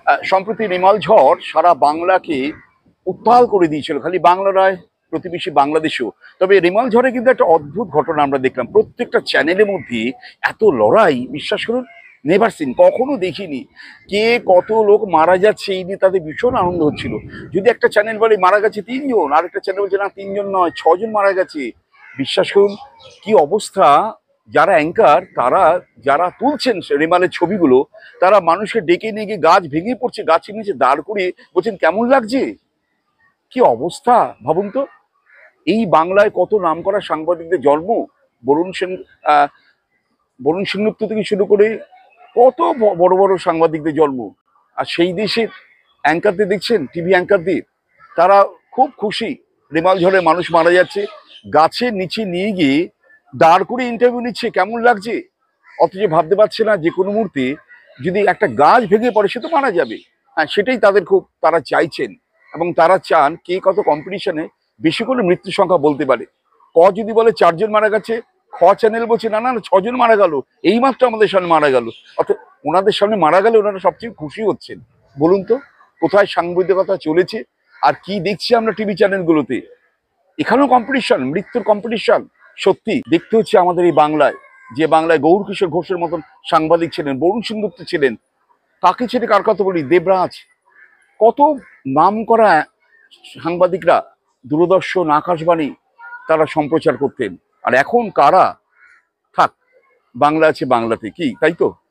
সম্প্রতি রেমাল ঝড় সারা বাংলাকে উত্তাল করে দিয়েছিল, খালি বাংলা নয়, প্রতিবেশী বাংলাদেশেও। তবে রেমাল ঝড়ে কিন্তু একটা অদ্ভুত ঘটনা আমরা দেখলাম, প্রত্যেকটা চ্যানেলের মধ্যে এত লড়াই, বিশ্বাস করুন নেভার সিন, কখনো দেখিনি। কে কত লোক মারা যাচ্ছে এই নিয়ে তাদের ভীষণ আনন্দ হচ্ছিল। যদি একটা চ্যানেল বলে মারা গেছে 3 জন, আরেকটা চ্যানেল বলছে না 3 জন নয় 6 জন মারা গেছে। বিশ্বাস করুন কি অবস্থা। যারা অ্যাঙ্কার, তারা যারা তুলছেন রেমালের ছবিগুলো, তারা মানুষকে ডেকে নিয়ে গিয়ে গাছ ভেঙে পড়ছে, গাছের নিচে দাঁড় করিয়ে বলছেন কেমন লাগছে। কি অবস্থা ভাবুন তো। এই বাংলায় কত নামকরা সাংবাদিকদের জন্ম, বরুণ সেন, আহ, বরুণ সেনগুপ্ত থেকে শুরু করে কত বড় বড় সাংবাদিকদের জন্ম। আর সেই দেশের অ্যাঙ্কারদের দেখছেন, টিভি অ্যাঙ্কারদের, তারা খুব খুশি রেমাল ঝড়ে মানুষ মারা যাচ্ছে, গাছের নিচে নিয়ে গিয়ে দাঁড় করে ইন্টারভিউ নিচ্ছে কেমন লাগছে। অথচ ভাবতে পারছে না যে কোনো মুহূর্তে যদি একটা গাছ ভেঙে পড়ে সে তো মারা যাবে। হ্যাঁ, সেটাই তাদের খুব তারা চাইছেন, এবং তারা চান কে কত কম্পিটিশনে বেশি করে মৃত্যু সংখ্যা বলতে পারে। ক যদি বলে 4 জন মারা গেছে, খ চ্যানেল বলছে না না না 6 জন মারা গেল, এইমাত্র আমাদের সামনে মারা গেল। অর্থাৎ ওনাদের সামনে মারা গেলে ওনারা সবচেয়ে খুশি হচ্ছেন। বলুন তো কোথায় সাংবাদিকতা চলেছে। আর কি দেখছি আমরা টিভি চ্যানেলগুলোতে, এখানেও কম্পিটিশন, মৃত্যুর কম্পিটিশন। সত্যি দেখতে হচ্ছে আমাদের এই বাংলায়, যে বাংলায় গৌরকিশোর ঘোষের মতন সাংবাদিক ছিলেন, বরুণ সেনগুপ্ত ছিলেন, কাকে ছেড়ে কার কথা বলি, দেবরাজ, কত নাম করা সাংবাদিকরা দূরদর্শন আকাশবাণী তারা সম্প্রচার করতেন। আর এখন কারা? থাক, বাংলা আছে বাংলাতে, কি তাই তো?